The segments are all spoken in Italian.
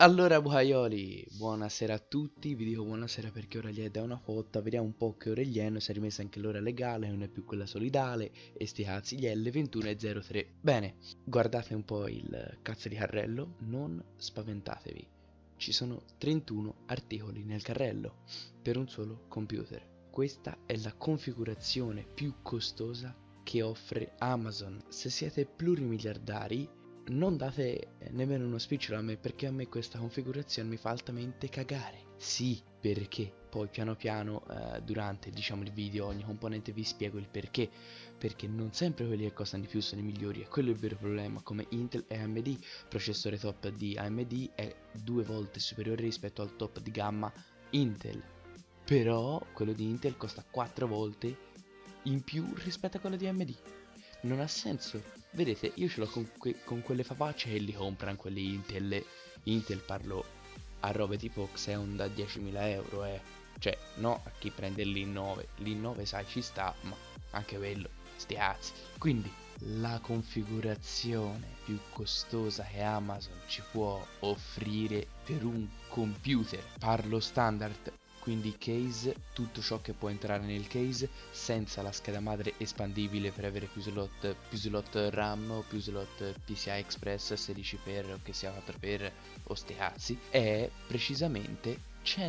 Allora buaioli, buonasera a tutti, vi dico buonasera perché ora gli è da una fotta, vediamo un po' che ore gli è, si è rimessa anche l'ora legale, non è più quella solidale, e sti cazzi, gli è le 21:03. Bene, guardate un po' il cazzo di carrello, non spaventatevi, ci sono 31 articoli nel carrello, per un solo computer. Questa è la configurazione più costosa che offre Amazon. Se siete plurimiliardari, non date nemmeno uno spicciolo a me, perché a me questa configurazione mi fa altamente cagare. Sì, perché poi piano piano durante il video ogni componente vi spiego il perché. Perché non sempre quelli che costano di più sono i migliori, e quello è il vero problema. Come Intel e AMD, il processore top di AMD è 2 volte superiore rispetto al top di gamma Intel, però quello di Intel costa 4 volte in più rispetto a quello di AMD. Non ha senso. Vedete, io ce l'ho con quelle favacce che li comprano quelli Intel. Intel parlo a robe tipo Xeon da 10.000 euro, Cioè, no a chi prende l'i9. L'i9 sai ci sta, ma anche quello, sti cazzi. Quindi, la configurazione più costosa che Amazon ci può offrire per un computer. Parlo standard, quindi case, tutto ciò che può entrare nel case, senza la scheda madre espandibile per avere più slot RAM o più slot PCI Express 16x o che sia 4x o ste cazzi, è precisamente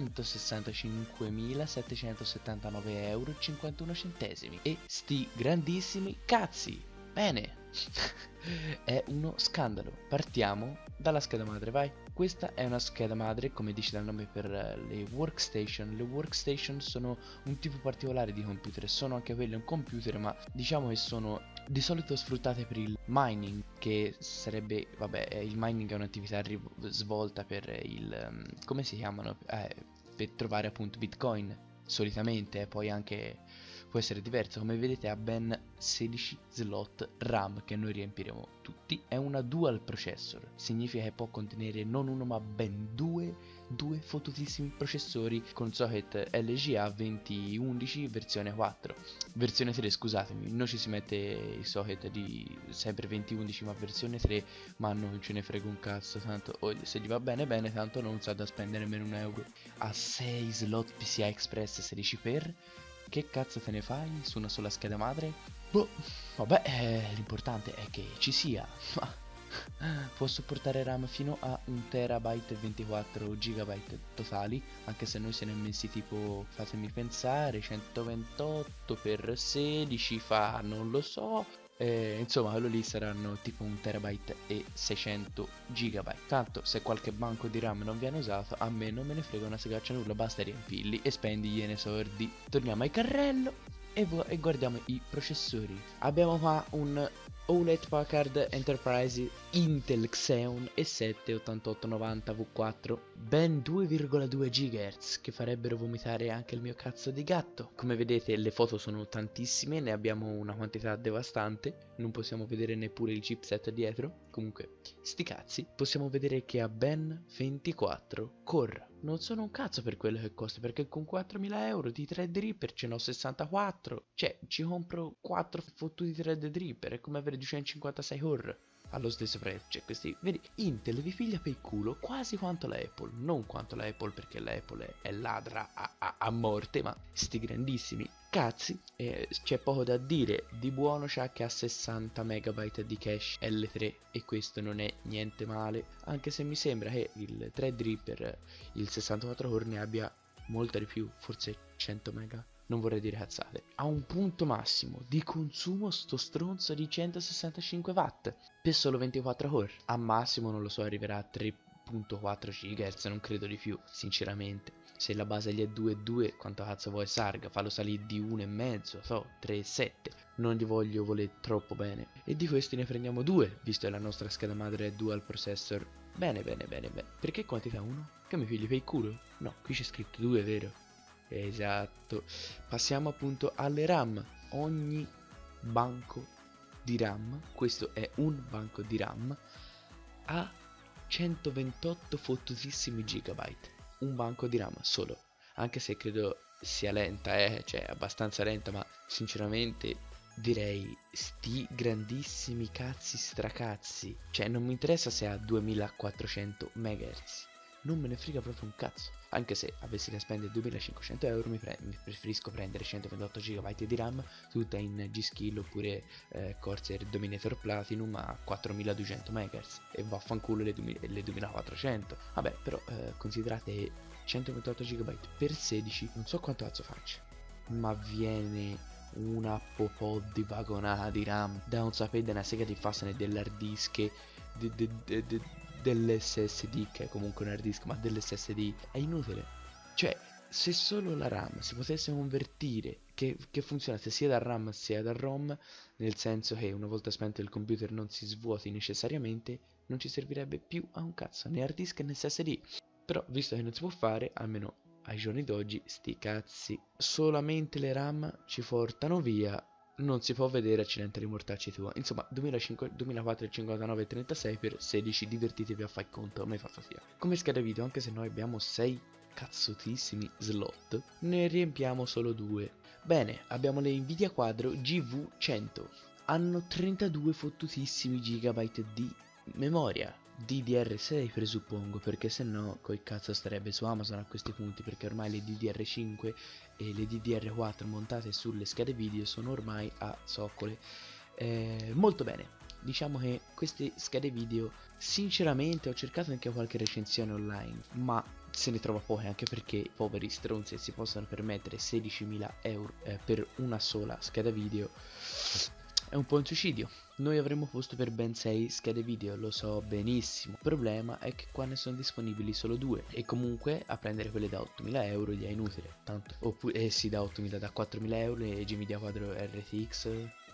165.779,51 € e sti grandissimi cazzi. Bene. È uno scandalo. Partiamo dalla scheda madre, vai. Questa è una scheda madre, come dice dal nome, per le workstation. Le workstation sono un tipo particolare di computer, sono anche quelle un computer, ma diciamo che sono di solito sfruttate per il mining, che sarebbe, vabbè, il mining è un'attività svolta per come si chiamano? Per trovare appunto Bitcoin, solitamente, poi anche può essere diverso. Come vedete ha ben 16 slot RAM che noi riempiremo tutti. È una dual processor, significa che può contenere non uno ma ben due fottutissimi processori con socket LGA 2011 versione 4. Versione 3, scusatemi, non ci si mette il socket di sempre 2011 ma versione 3, ma non ce ne frega un cazzo, tanto se gli va bene bene, tanto non sa da spendere nemmeno un euro. Ha 6 slot PCI Express 16x. Che cazzo te ne fai su una sola scheda madre? Boh, vabbè, l'importante è che ci sia. Può supportare RAM fino a 1 TB e 24 GB totali, anche se noi se ne messi tipo, fatemi pensare, 128 per 16 fa, non lo so. Insomma, quello lì saranno tipo 1 TB e 600 GB. Tanto se qualche banco di RAM non viene usato, a me non me ne frega una segaccia nulla, basta riempirli e spendigliene sordi. Torniamo al carrello e guardiamo i processori. Abbiamo qua un Hewlett Packard Enterprise Intel Xeon E7 8890 V4, ben 2,2 GHz, che farebbero vomitare anche il mio cazzo di gatto. Come vedete le foto sono tantissime, ne abbiamo una quantità devastante, non possiamo vedere neppure il chipset dietro. Comunque, sti cazzi, possiamo vedere che ha ben 24 core. Non sono un cazzo per quello che costa, perché con 4.000 euro di Threadripper ce n'ho 64. Cioè, ci compro 4 fottuti Threadripper, è come avere 256 core allo stesso prezzo. Cioè, questi, vedi, Intel vi piglia per il culo quasi quanto la Apple. Non quanto la Apple, perché la Apple è ladra a morte, ma sti grandissimi cazzi. C'è poco da dire. Di buono c'ha che ha 60 MB di cache L3, e questo non è niente male, anche se mi sembra che il Threadripper, il 64 core, ne abbia molta di più, forse 100 MB. Non vorrei dire cazzate. Ha un punto massimo di consumo sto stronzo di 165 watt per solo 24 core. A massimo non lo so, arriverà a 3.4 GHz, non credo di più, sinceramente. Se la base gli è 2,2, quanto cazzo vuoi sarga? Fallo salire di 1,5, so, 3,7. Non gli voglio volere troppo bene. E di questi ne prendiamo 2, visto che la nostra scheda madre è dual processor. Bene, bene, bene, bene. Perché quantità 1? Che mi pigli per il culo? No, qui c'è scritto 2, vero? Esatto. Passiamo appunto alle RAM. Ogni banco di RAM, questo è un banco di RAM, ha 128 fottutissimi gigabyte. Un banco di RAM solo. Anche se credo sia lenta, cioè abbastanza lenta, ma sinceramente direi sti grandissimi cazzi stracazzi. Cioè non mi interessa se ha 2400 MHz. non me ne frega proprio un cazzo. Anche se avessi da spendere 2500 euro mi preferisco prendere 128 GB di RAM tutta in G-Skill oppure Corsair Dominator Platinum a 4200 MHz e vaffanculo le 2400. Vabbè, però considerate 128 GB per 16, non so quanto cazzo faccia, ma viene una popò di vagonata di RAM da non sapere una sega di farsene dell'hard disk dell'SSD, che è comunque un hard disk, ma dell'SSD è inutile. Cioè, se solo la RAM si potesse convertire, che funzionasse sia dal RAM sia dal ROM, nel senso che una volta spento il computer non si svuoti necessariamente, non ci servirebbe più a un cazzo né hard disk né SSD. Però visto che non si può fare, almeno ai giorni d'oggi, sti cazzi, solamente le RAM ci portano via, non si può vedere, accidente di mortacci tua. Insomma, 2005, 2459 e 36 per 16, divertitevi a fare conto, a me fa sia. Come scheda video, anche se noi abbiamo 6 cazzutissimi slot, ne riempiamo solo 2. Bene, abbiamo le Nvidia Quadro GV100, hanno 32 fottutissimi gigabyte di memoria. DDR6 presuppongo, perché se no coi cazzo starebbe su Amazon a questi punti, perché ormai le DDR5 e le DDR4 montate sulle schede video sono ormai a zoccole. Molto bene, diciamo che queste schede video sinceramente ho cercato anche qualche recensione online, ma se ne trova poche, anche perché poveri stronzi si possono permettere 16.000 euro per una sola scheda video. È un po' un suicidio. Noi avremmo posto per ben 6 schede video, lo so benissimo. Il problema è che qua ne sono disponibili solo 2 e comunque a prendere quelle da 8.000 euro gli è inutile. Tanto, oppure sì, da 8.000, da 4.000 euro le Nvidia Quadro RTX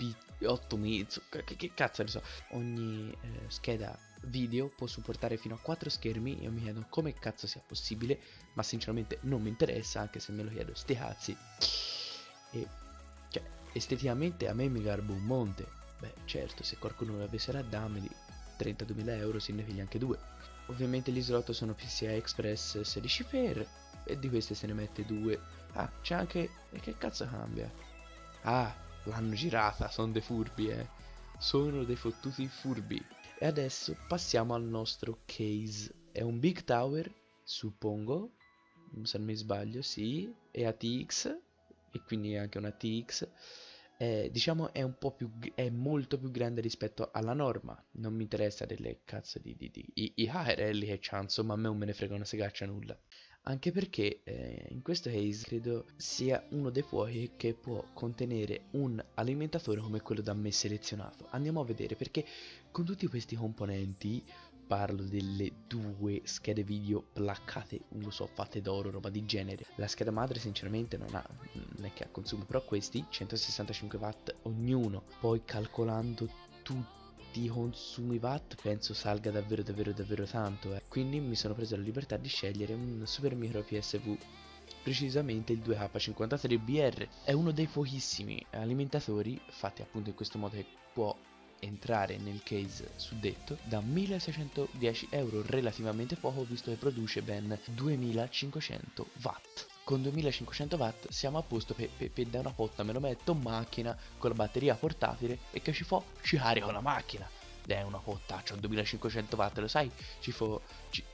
P8000, che cazzo ne so. Ogni scheda video può supportare fino a 4 schermi. Io mi chiedo come cazzo sia possibile, ma sinceramente non mi interessa, anche se me lo chiedo sti cazzi. E cioè, esteticamente a me mi garbo un monte. Beh, certo, se qualcuno l'avesse da darmeli 32.000 euro se ne piglia anche 2. Ovviamente gli slot sono PCI Express 16 per e di queste se ne mette 2. Ah, c'è anche... e che cazzo cambia? Ah, l'hanno girata, sono dei furbi, sono dei fottuti furbi. E adesso passiamo al nostro case. È un Big Tower, suppongo, se non mi sbaglio, sì, è ATX e quindi anche una TX. Diciamo è un po' più, è molto più grande rispetto alla norma. Non mi interessa delle cazzo i ARL che c'ha, insomma a me non me ne frega una segaccia nulla. Anche perché in questo case credo sia uno dei fuochi che può contenere un alimentatore come quello da me selezionato. Andiamo a vedere, perché con tutti questi componenti, parlo delle 2 schede video placcate, non lo so, fatte d'oro, roba di genere. La scheda madre sinceramente non è che ha consumo, però questi 165 watt ognuno, poi calcolando tutti i consumi watt penso salga davvero tanto. Quindi mi sono preso la libertà di scegliere un super micro PSV, precisamente il 2K53BR. È uno dei pochissimi alimentatori fatti appunto in questo modo che può entrare nel case suddetto da 1610 euro, relativamente poco visto che produce ben 2500 watt. Con 2500 watt siamo a posto per da una potta me lo metto in macchina con la batteria portatile e che ci carico la macchina. Ed è una potta, c'ho 2500 watt, lo sai, ci fo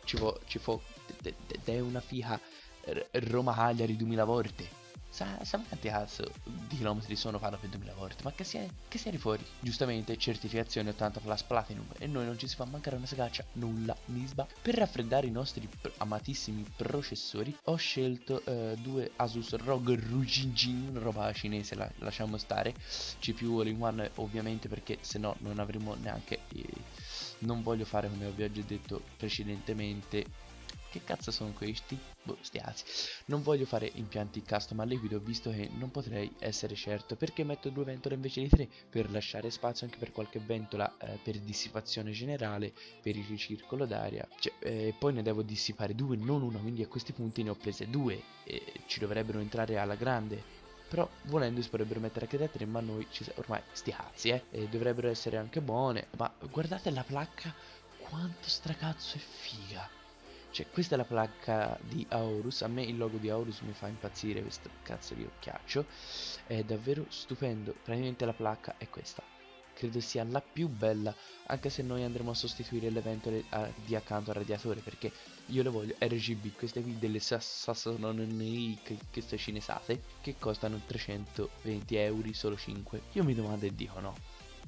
è una figa Roma-Cagliari 2000 volte. Sa quanti cazzo di chilometri sono fanno per 2000 volte? Ma che siete fuori? Giustamente, certificazione 80 Plus Platinum e noi non ci si fa mancare una segaccia, nulla, nisba. Per raffreddare i nostri amatissimi processori ho scelto 2 Asus ROG Rujinjin, roba cinese, lasciamo stare. CPU all-in-one ovviamente, perché se no non avremo neanche... non voglio fare, come vi ho già detto precedentemente... Che cazzo sono questi? Boh, stiazi. Non voglio fare impianti custom al liquido, visto che non potrei essere certo. Perché metto 2 ventole invece di 3? Per lasciare spazio anche per qualche ventola per dissipazione generale, per il ricircolo d'aria. Cioè, poi ne devo dissipare 2, non una, quindi a questi punti ne ho prese 2. Ci dovrebbero entrare alla grande. Però volendo si potrebbero mettere anche da 3, ma noi ormai sti cazzi, e dovrebbero essere anche buone. Ma guardate la placca, quanto stracazzo è figa. Cioè, questa è la placca di Aorus. A me il logo di Aorus mi fa impazzire, questo cazzo di occhiaccio. È davvero stupendo. Praticamente la placca è questa. credo sia la più bella, anche se noi andremo a sostituire le ventole di accanto al radiatore, perché io le voglio RGB, queste qui delle Sassononi che sto cinesate, che costano 320 euro, solo 5. Io mi domando e dico no,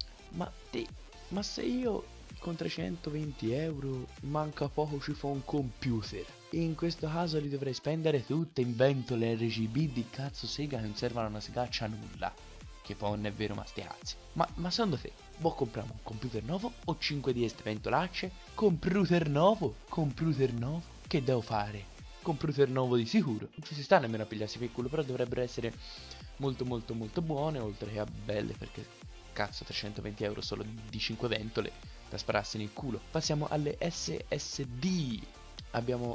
ma se io con 320 euro manca poco ci fa un computer, e in questo caso li dovrei spendere tutte in ventole RGB di cazzo sega che non servono a una segaccia nulla, che poi non è vero, ma sti cazzi. Ma secondo te vuoi comprare un computer nuovo o 5 di ste ventolacce? Computer nuovo? Che devo fare? Computer nuovo di sicuro. Non ci si sta nemmeno a pigliarsi per culo, però dovrebbero essere molto buone, oltre che a belle, perché cazzo 320 euro solo di 5 ventole da spararsi nel culo. Passiamo alle SSD. Abbiamo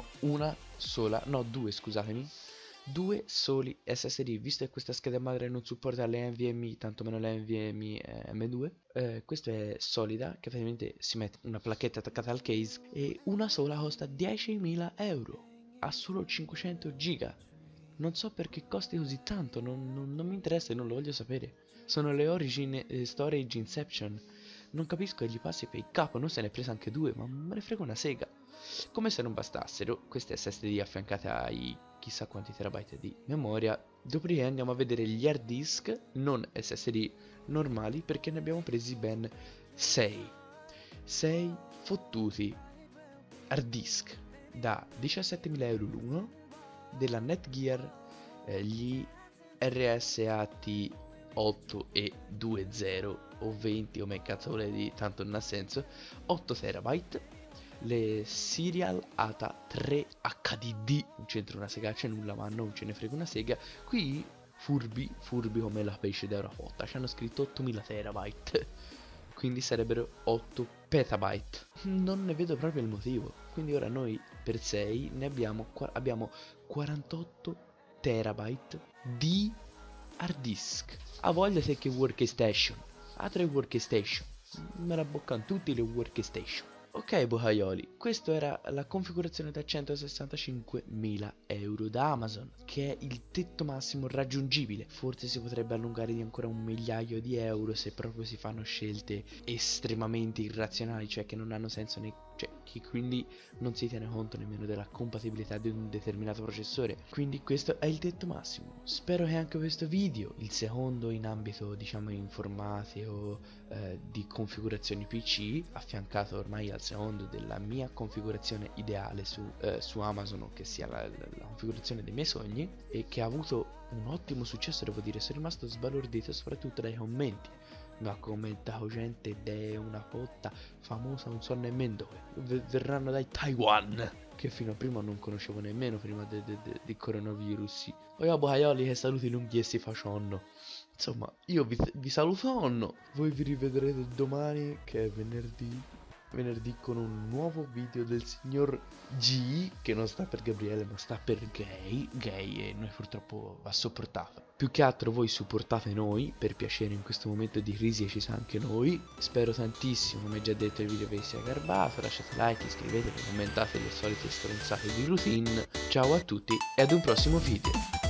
due, scusatemi, due soli SSD, visto che questa scheda madre non supporta le NVMe, tantomeno le NVMe M2. Questa è solida, che praticamente si mette una placchetta attaccata al case, e una sola costa 10.000 euro, ha solo 500 giga. Non so perché costi così tanto, non mi interessa e non lo voglio sapere. Sono le Origin Storage Inception. Non capisco che gli passi per il capo, non se ne è presa anche due, ma me ne frega una sega. Come se non bastassero queste SSD affiancate ai chissà quanti terabyte di memoria, dopodiché andiamo a vedere gli hard disk non SSD normali, perché ne abbiamo presi ben 6 fottuti hard disk da 17.000 euro l'uno, della Netgear, gli RSAT 8 e 20 o 20 o me cazzo di tanto non ha senso, 8 terabyte, le Serial ATA 3 HDD, non c'entra una segaccia nulla, ma non ce ne frega una sega. Qui furbi come la pesce d'euro fotta, ci hanno scritto 8000 terabyte, quindi sarebbero 8 petabyte. Non ne vedo proprio il motivo. Quindi ora noi per 6 ne abbiamo 48 terabyte di hard disk. A voglia se che workstation, a 3 workstation, me la boccano tutti le workstation. Ok bohaioli, questa era la configurazione da 165.000 euro da Amazon, che è il tetto massimo raggiungibile. Forse si potrebbe allungare di ancora 1.000.000 di euro se proprio si fanno scelte estremamente irrazionali, cioè che non hanno senso cioè che quindi non si tiene conto nemmeno della compatibilità di un determinato processore. Quindi questo è il tetto massimo. Spero che anche questo video, il secondo in ambito diciamo informatico, di configurazioni PC, affiancato ormai al secondo della mia configurazione ideale su Amazon, che sia la configurazione dei miei sogni, e che ha avuto un ottimo successo, devo dire. Sono rimasto sbalordito soprattutto dai commenti. Mi ha commentato gente ed è una cotta famosa, non so nemmeno dove, verranno dai Taiwan, che fino a prima non conoscevo nemmeno, prima di coronavirus. Oi bohaioli, che saluti lunghi e si facionno. Insomma, io vi saluto, voi vi rivedrete domani, che è venerdì, con un nuovo video del signor G, che non sta per Gabriele ma sta per gay, e noi purtroppo va sopportato. Più che altro voi supportate noi, per piacere, in questo momento di crisi ci sa anche noi. Spero tantissimo, come già detto, il video vi sia garbato, lasciate like, iscrivetevi, commentate le solite stronzate di routine. Ciao a tutti e ad un prossimo video.